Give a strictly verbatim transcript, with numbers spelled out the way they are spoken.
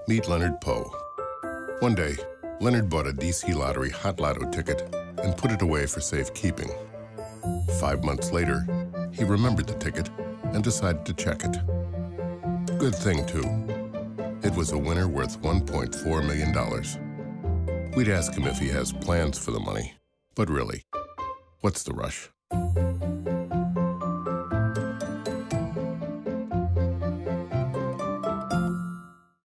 Meet Leonard Poe. One day, Leonard bought a D C Lottery Hot Lotto ticket and put it away for safekeeping. Five months later, he remembered the ticket and decided to check it. Good thing, too. It was a winner worth one point four million dollars. We'd ask him if he has plans for the money, but really, what's the rush?